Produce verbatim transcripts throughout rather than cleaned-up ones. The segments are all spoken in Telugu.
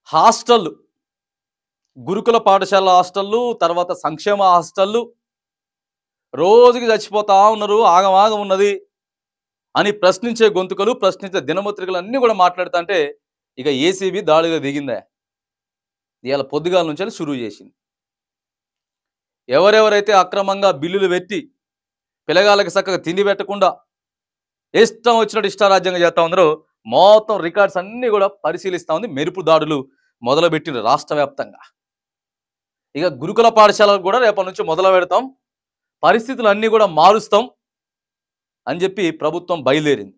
హాస్టళ్ళు, గురుకుల పాఠశాల హాస్టళ్ళు, తర్వాత సంక్షేమ హాస్టళ్ళు రోజుకి చచ్చిపోతా ఉన్నారు, ఆగమాగం ఉన్నది అని ప్రశ్నించే గొంతుకలు, ప్రశ్నించే దినపత్రికలు అన్నీ కూడా మాట్లాడుతుంటే ఇక ఏసీబీ దాడిగా దిగిందా. ఇవాళ పొద్దుగాల నుంచి షురూ చేసింది. ఎవరెవరైతే అక్రమంగా బిల్లులు పెట్టి పిల్లగాళ్ళకి చక్కగా తిండి పెట్టకుండా ఇష్టం వచ్చినట్టు ఇష్టారాజ్యంగా చేస్తా ఉన్నారో మొత్తం రికార్డ్స్ అన్నీ కూడా పరిశీలిస్తూ ఉంది. మెరుపు దాడులు మొదలుపెట్టిన రాష్ట్ర వ్యాప్తంగా. ఇక గురుకుల పాఠశాలకు కూడా రేపటి నుంచి మొదలు పెడతాం, పరిస్థితులు అన్నీ కూడా మారుస్తాం అని చెప్పి ప్రభుత్వం బయలుదేరింది.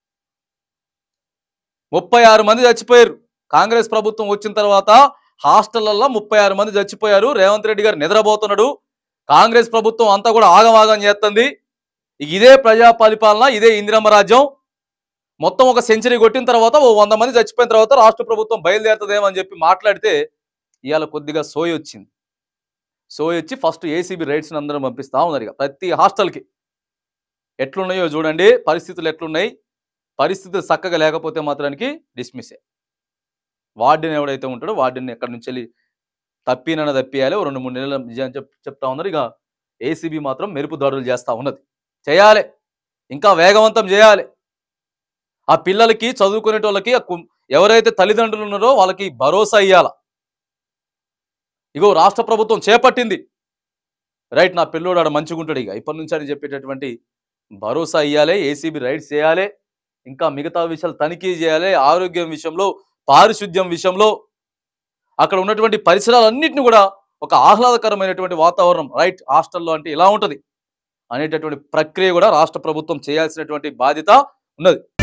ముప్పై ఆరు మంది చచ్చిపోయారు. కాంగ్రెస్ ప్రభుత్వం వచ్చిన తర్వాత హాస్టళ్లలో ముప్పై ఆరు మంది చచ్చిపోయారు. రేవంత్ రెడ్డి గారు నిద్రపోతున్నాడు. కాంగ్రెస్ ప్రభుత్వం అంతా కూడా ఆగమాగం చేస్తుంది. ఇదే ప్రజా పరిపాలన, ఇదే ఇందిరమ్మ రాజ్యం. మొత్తం ఒక సెంచరీ కొట్టిన తర్వాత ఓ వంద మంది చచ్చిపోయిన తర్వాత రాష్ట్ర ప్రభుత్వం బయలుదేరుతుందేమో అని చెప్పి మాట్లాడితే ఇవాళ కొద్దిగా సోయి వచ్చింది. సోయి వచ్చి ఫస్ట్ ఏసీబీ రైడ్స్ని అందరం పంపిస్తా ఉన్నారు. ఇక ప్రతి హాస్టల్కి ఎట్లున్నాయో చూడండి, పరిస్థితులు ఎట్లున్నాయి. పరిస్థితులు చక్కగా లేకపోతే మాత్రానికి డిస్మిస్సే. వార్డెన్ ఎవడైతే ఉంటాడో వార్డెన్ ఎక్కడి నుంచి వెళ్ళి తప్పినన్న తప్పియాలి. రెండు మూడు నెలల నిజం చెప్ చెప్తా ఉన్నారు. ఇక ఏసీబీ మాత్రం మెరుపు దాడులు చేస్తూ ఉన్నది. చేయాలి, ఇంకా వేగవంతం చేయాలి. ఆ పిల్లలకి, చదువుకునేటోళ్ళకి, ఎవరైతే తల్లిదండ్రులు ఉన్నారో వాళ్ళకి భరోసా ఇవ్వాల. ఇగో రాష్ట్ర ప్రభుత్వం చేపట్టింది, రైట్ నా పిల్లోడు ఆడ మంచిగుంటాడు ఇక ఇప్పటి నుంచి అని చెప్పేటటువంటి భరోసా ఇవ్వాలి. ఏసీబీ రైడ్స్ చేయాలి, ఇంకా మిగతా విషయాలు తనిఖీ చేయాలి. ఆరోగ్యం విషయంలో, పారిశుద్ధ్యం విషయంలో, అక్కడ ఉన్నటువంటి పరిసరాలన్నింటినీ కూడా ఒక ఆహ్లాదకరమైనటువంటి వాతావరణం, రైట్ హాస్టల్లో అంటే ఇలా ఉంటుంది అనేటటువంటి ప్రక్రియ కూడా రాష్ట్ర ప్రభుత్వం చేయాల్సినటువంటి బాధ్యత ఉన్నది.